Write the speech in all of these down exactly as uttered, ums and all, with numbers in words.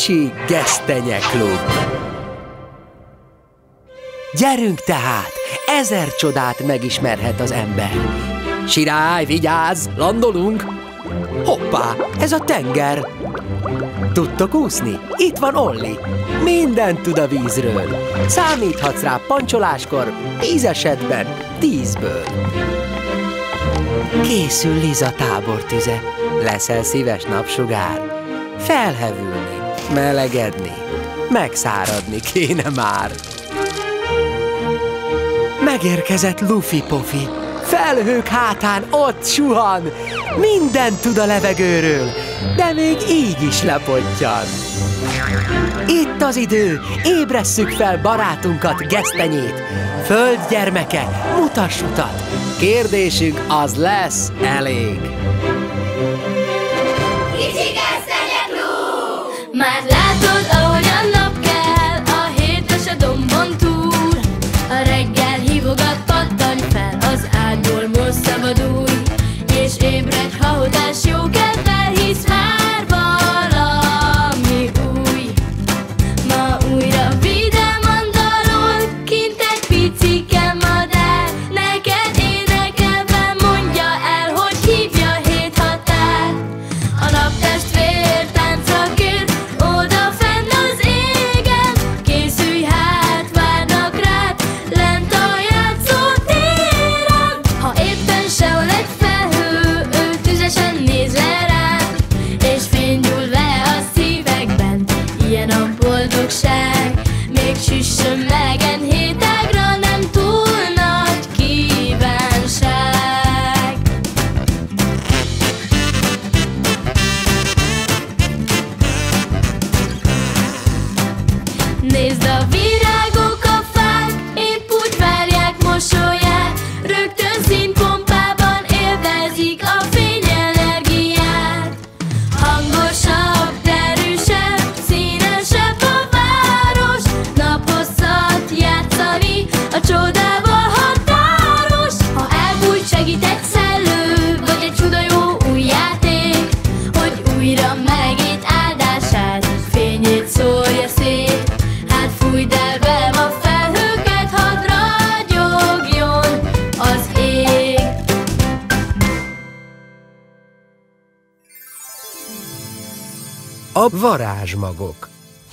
kicsi gesztenyeklub. Gyerünk tehát, ezer csodát megismerhet az ember. Sirály, vigyázz, landolunk! Hoppá, ez a tenger! Tudtok úszni? Itt van Olli. Mindent tud a vízről. Számíthatsz rá pancsoláskor, tíz esetben tízből. Készül Liza tábortüze. Leszel szíves napsugár? Felhevülni, melegedni, megszáradni kéne már. Megérkezett Lufi Pofi. Felhők hátán ott suhan. Mindent tud a levegőről, de még így is lepottyan. Itt az idő, ébresszük fel barátunkat, Gesztenyét. Földgyermeke, mutass utat. Kérdésünk az lesz elég. Kicsi gesztenyeklub! Már látod, ahogy a nap kell, a hétes a dombon túl. A reggel hívogat, pattanj fel, az ágyból most szabadulj. És ébredj, ha hodás jó kedvel, hisz már valami új. Ma újra vidáman dalol, kint egy picike madár. Neked énekelve mondja el, hogy hívja hét határ. A naptestvér táncra kér, oda fenn az égen. Készülj hát, várnak rád, lent a játszótéren. Ha éppen sehol egy felhő, ő tüzesen néz le rád, és fény gyúl vele a szívekben, ilyen a boldogság. Még süssön meg enyhét ágra, nem túl nagy kívánság. Nézd a virágok, a fák, épp úgy várják mosolyát. Rögtön színpompában élvezik a fényenergiát. Hangosabb, derűsebb, színesebb a város. Naphosszat játszani, a csodával határos. Ha elbújt, segít egy szellő, vagy egy csuda jó új játék, hogy újra megét áldását, fényét szórja szét. Hát fújd el velem a felhőket, hadd ragyogjon az ég. A varázsmagok.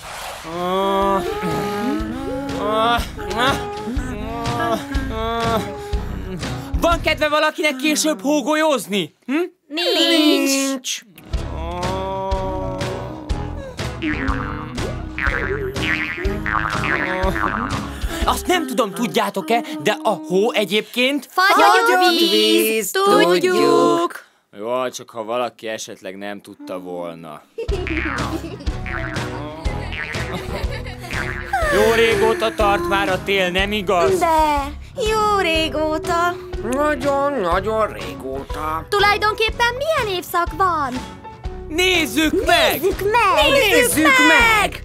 Van kedve valakinek később hógolyozni? Hm? Nincs. Azt nem tudom, tudjátok-e, de a hó egyébként... Fagyott víz, tudjuk. Jó, csak ha valaki esetleg nem tudta volna. Jó régóta tart már a tél, nem igaz? De jó régóta. Nagyon-nagyon régóta. Tulajdonképpen milyen évszak van? Nézzük meg! Nézzük meg! Nézzük meg!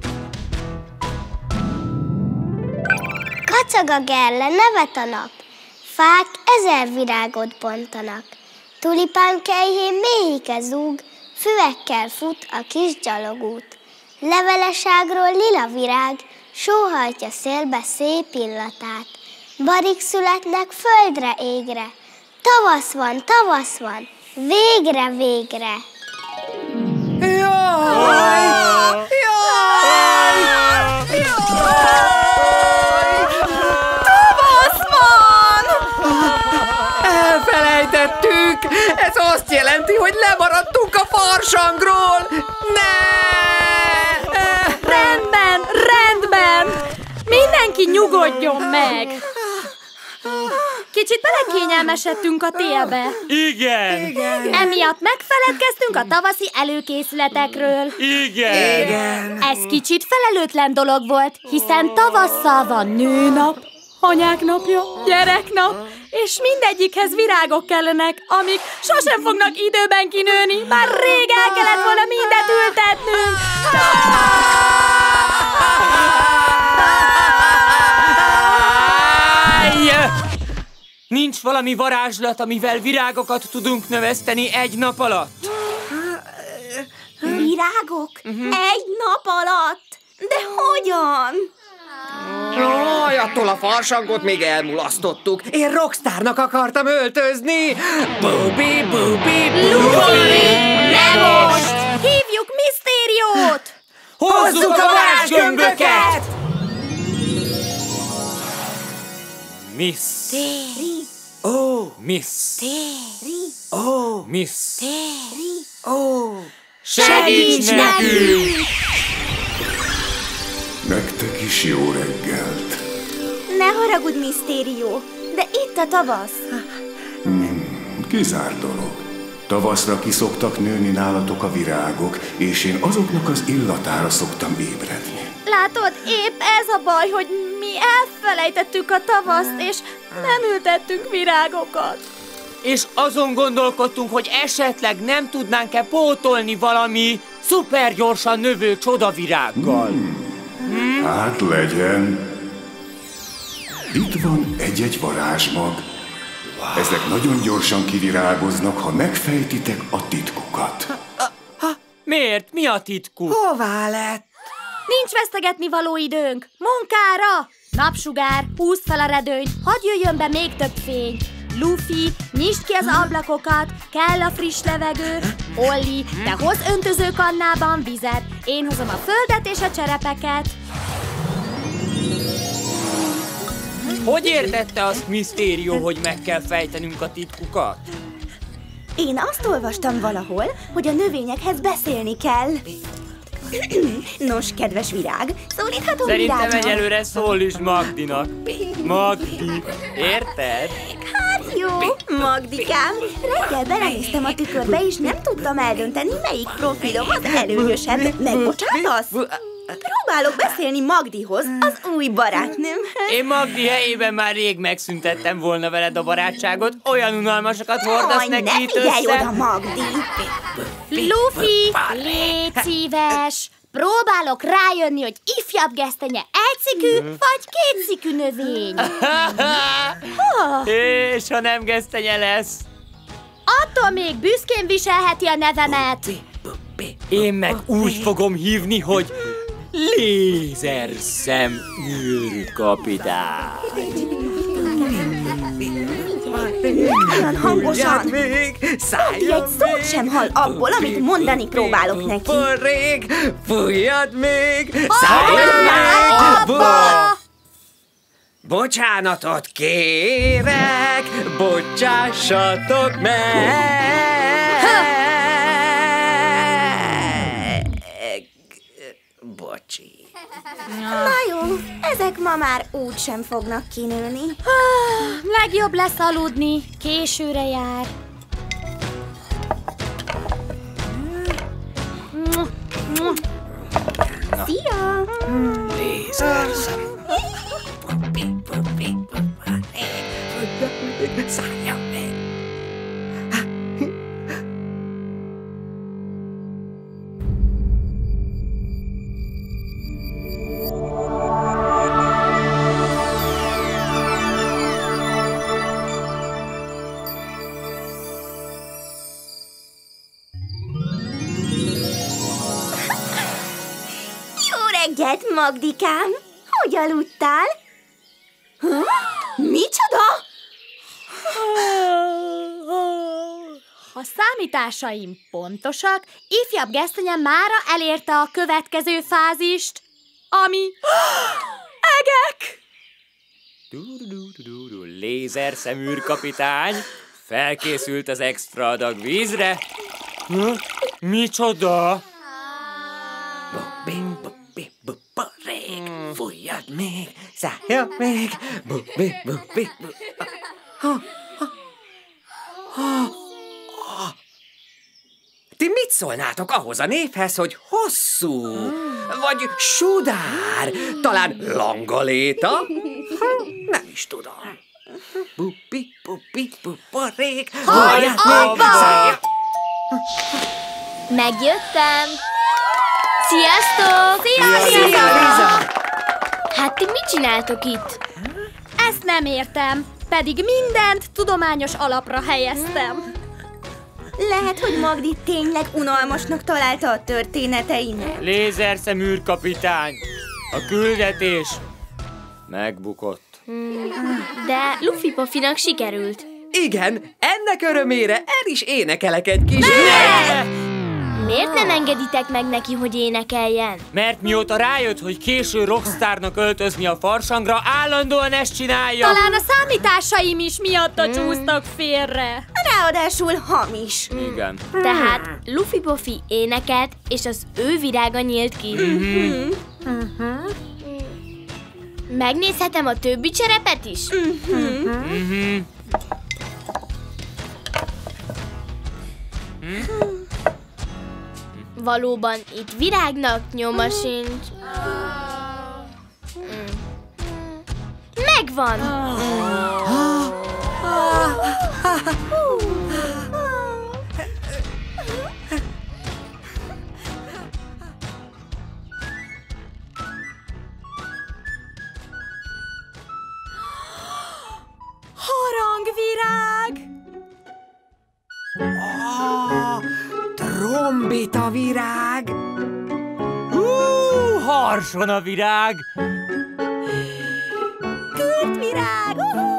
Kacag a gerle, nevet a nap. Fák ezer virágot bontanak. Tulipán kelyhén méhike zúg, füvekkel fut a kis gyalogút. Leveleságról lila virág, sóhajtja szélbe szép illatát. Barik születnek földre, égre. Tavasz van, tavasz van, végre, végre. Jaj! Jaj! Tavasz van! Elfelejtettük! Ez azt jelenti, hogy lemaradtunk a farsangról! Ne! Rendben, rendben! Mindenki nyugodjon meg! Kicsit belekényelmesedtünk a télbe. Igen! Emiatt megfeledkeztünk a tavaszi előkészületekről. Igen! Igen! Ez kicsit felelőtlen dolog volt, hiszen tavasszal van nőnap, anyák napja, gyereknap, és mindegyikhez virágok kellenek, amik sosem fognak időben kinőni, bár rég el kellett volna mindet ültetnünk. Nincs valami varázslat, amivel virágokat tudunk növeszteni egy nap alatt? virágok? Uh-huh. Egy nap alatt? De hogyan? Jaj, attól a farsangot még elmulasztottuk. Én rockstárnak akartam öltözni. Bubi, bubi, bubi. Ne most! Hívjuk Misztériót! Hozzuk a varázsgömböket! Misztéri. Ó, Miss. Téri. Ó, Miss. Téri. Ó, segíts nekünk! Nektek is jó reggelt. Ne haragudj, Misztérió, de itt a tavasz. Kizárt dolog. Tavaszra ki szoktak nőni nálatok a virágok, és én azoknak az illatára szoktam ébredni. Látod, épp ez a baj, hogy mi elfelejtettük a tavaszt, és nem ültettünk virágokat. És azon gondolkodtunk, hogy esetleg nem tudnánk-e pótolni valami szupergyorsan növő csodavirággal. Hmm. Hmm? Hát legyen. Itt van egy-egy varázsmag. Wow. Ezek nagyon gyorsan kivirágoznak, ha megfejtitek a titkukat. Ha, ha, miért? Mi a titkuk? Hová lett? Nincs vesztegetni való időnk. Munkára! Napsugár, húzd fel a redőnyt, hadd jöjjön be még több fény. Luffy, nyisd ki az ablakokat, kell a friss levegő. Olli, te hozz öntözőkannában vizet, én hozom a földet és a cserepeket. Hogy értette azt Misztérió, hogy meg kell fejtenünk a titkukat? Én azt olvastam valahol, hogy a növényekhez beszélni kell. Nos, kedves virág, szólíthatom Szerintem virágnak? egyelőre szól is Magdinak. Magdi, érted? Hát jó, Magdikám. Reggel belenéztem a tükörbe, és nem tudtam eldönteni, melyik profilom az előnyösebb. Megbocsátasz? Próbálok beszélni Magdihoz, az új barátnőmhöz. Én Magdi helyében már rég megszüntettem volna veled a barátságot. Olyan unalmasokat hordasz neki ne itt figyelj össze. oda, Magdi! Luffy, légy szíves! Próbálok rájönni, hogy ifjabb gesztenye egyszikű vagy kétszikű növény. És ha nem gesztenye lesz? Attól még büszkén viselheti a nevemet. Én meg úgy fogom hívni, hogy Lézerszem űrkapitány. Olyan hangosan. még, Magdi egy szót sem hall abból, amit mondani próbálok neki. Forrég, fújjad még, Szálljon még! abba! Bocsánatot kérek, bocsássatok meg! Bocsi. Na jó, ezek ma már úgy sem fognak kinőni. Legjobb lesz aludni, későre jár. Szia! Lézerszem. Szálljon meg! Reggelt, Magdikám! Hogy aludtál? Ha? Micsoda? Ha számításaim pontosak, ifjabb gesztenye mára elérte a következő fázist, ami... egek! Lézerszem űrkapitány felkészült az extra adag vízre. Micsoda? Bing, bubbi, bubbarék, fújjad még, szálljon még, bubbi, bubbi, Ti mit szólnátok ahhoz a névhez, hogy hosszú, vagy sudár, talán langaléta? Nem is tudom. Bubbi, bubbi, bubbarék, fújjad még, szálljon. Megjöttem! Sziasztok! Szia, Liza! Hát ti mit csináltok itt? Ezt nem értem, pedig mindent tudományos alapra helyeztem. Lehet, hogy Magdi tényleg unalmasnak találta a történeteimet. Lézerszem űrkapitány, a küldetés megbukott. De Luffy Poffinak sikerült. Igen, ennek örömére el is énekelek egy kis... Miért nem engeditek meg neki, hogy énekeljen? Mert mióta rájött, hogy késő rockstárnak öltözni a farsangra, állandóan ezt csinálja. Talán a számításaim is miatta csúsztak félre. Ráadásul hamis. Igen. Tehát Luffy Poffi énekelt, és az ő virága nyílt ki. Mm-hmm. Uh-huh. Megnézhetem a többi cserepet is? Uh-huh. Mm-hmm. Valóban itt virágnak nyoma sincs. Megvan! Harangvirág! Trombita virág! Uh, harson a virág! Kürtvirág!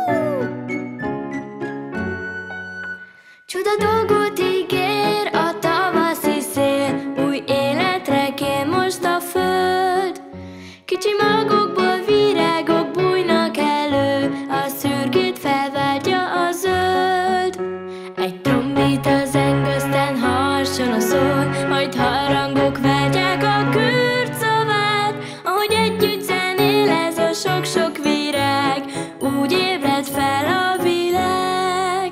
Csuda dolgot ígér a tavaszi szél, új életre kér most a föld. Kicsi magokból virágok bújnak elő, a szürkét felváltja a zöld. Egy trombita zeng, aztán harson a szól, majd harangok váltják a kürt szavát. Ahogy együtt zenél ez a sok-sok virág, úgy ébred fel a világ.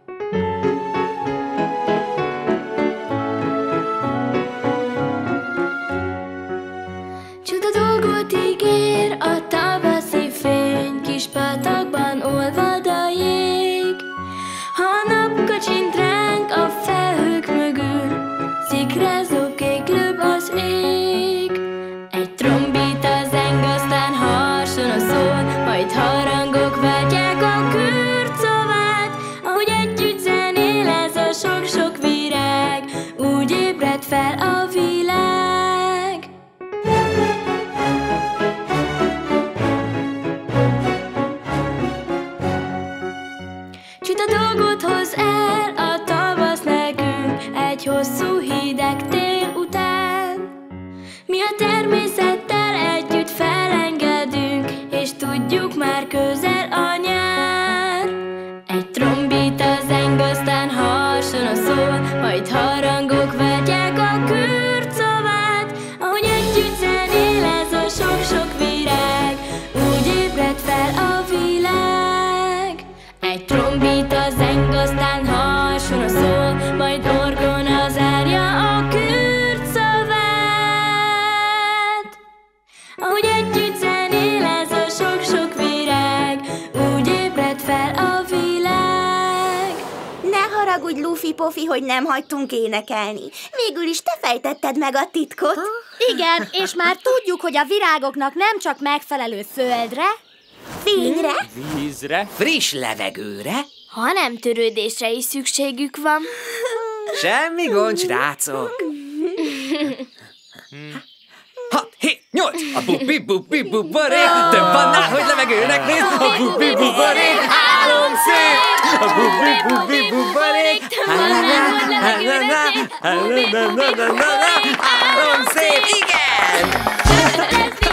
Csuda dolgot ígér a tavaszi fény, kis patakban olvad a jég. Ha a nap kacsint ránk a felhők mögül, szikrázó kéklőbb az ég. Egy trombita zeng, aztán harson a szól, majd harangok váltják a kürt szavát. Ahogy együtt zenél ez a sok-sok virág, úgy ébred fel a világ. Csuda dolgot hoz el a tavasz nekünk egy hosszú hideg tél után. Mi a természettel együtt felengedünk, és tudjuk már közel a nyár. Egy trombita zeng, aztán harson a szól, majd harangok váltják a kürt szavát. Ahogy együtt zenél ez a sok-sok virág, úgy ébred fel a világ. Egy trombita zeng, aztán harson a szól, majd orgona zárja a kürt szavát. Ahogy együtt zenél ez a sok-sok virág, úgy ébred fel a világ. Ne haragudj, Luffy Poffi, hogy nem hagytunk énekelni. Végül is te fejtetted meg a titkot. Igen, és már tudjuk, hogy a virágoknak nem csak megfelelő földre, fényre, vízre, friss levegőre. hanem törődésre is szükségük van. Semmi gond, srácok. Hat, hét, nyolc, a bubi-bubi-buborék, több annál, hogy levegőnek néz, a bubi-buborék, álom szép, a bubi-bubi-buborék, álom szép, igen!